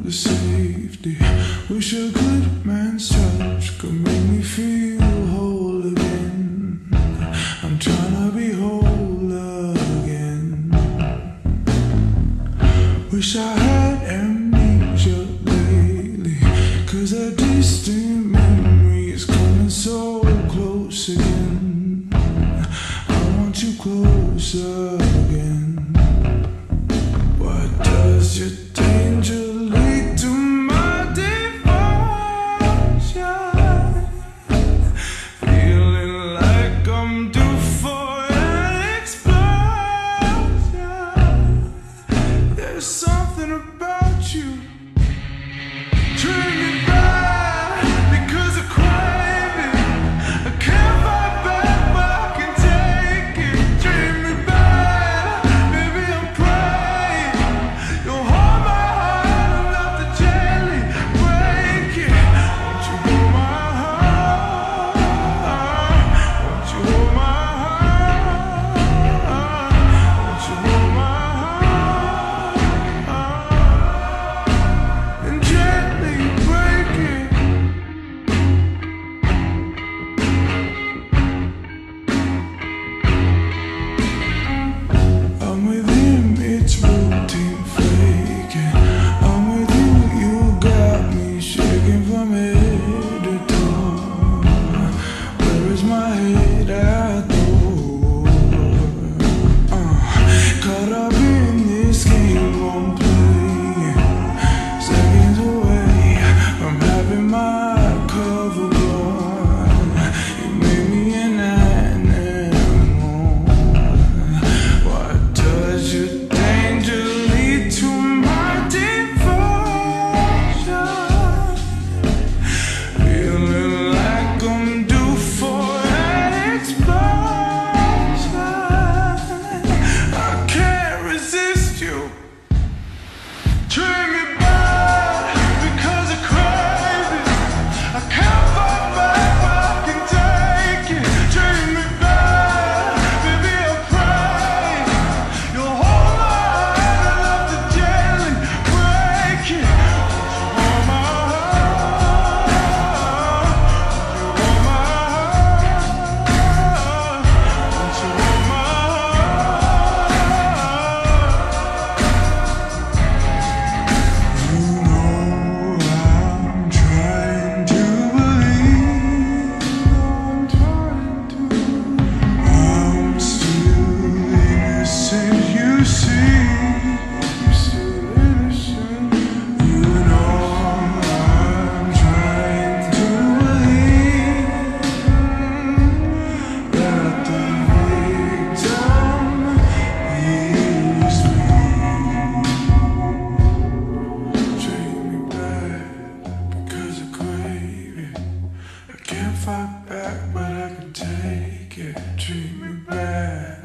the safety. Wish a good man's touch could make me feel whole again. I'm trying to be whole again. Wish I had amnesia lately, 'cause a distant memory is coming so close again. I want you closer again. What does your danger lead to my devotion? Feeling like I'm due for an explosion. There's something about you, treat me bad because I crave it. I can't fight back, but I can take it. Treat me bad, baby, I'm praying you'll hold my heart and let the jelly break it. Won't you hold my heart? Won't you hold my heart? Won't you hold my heart and gently break it? I'm with him, it's routine faking. I'm with you, you got me shaking from head to toe. Where is my head at though? Caught up in this game I'm playing, seconds away from having my cover blown. You made me an animal. What does your danger lead to my devotion? Feeling like I'm due for an explosion. I can't resist you. Treat me bad because I crave it. I can't fight back, but I can take it. Treat me bad, baby, I'm praying you'll hold my heart and let the jelly break it. Hold my heart, hold my heart, won't you hold my heart? You know I'm trying to believe. I'm still innocent, you see. You know I'm trying to believe that the victim is me. Treat me bad because I crave it. I can't fight back, but I can take it. Treat me bad.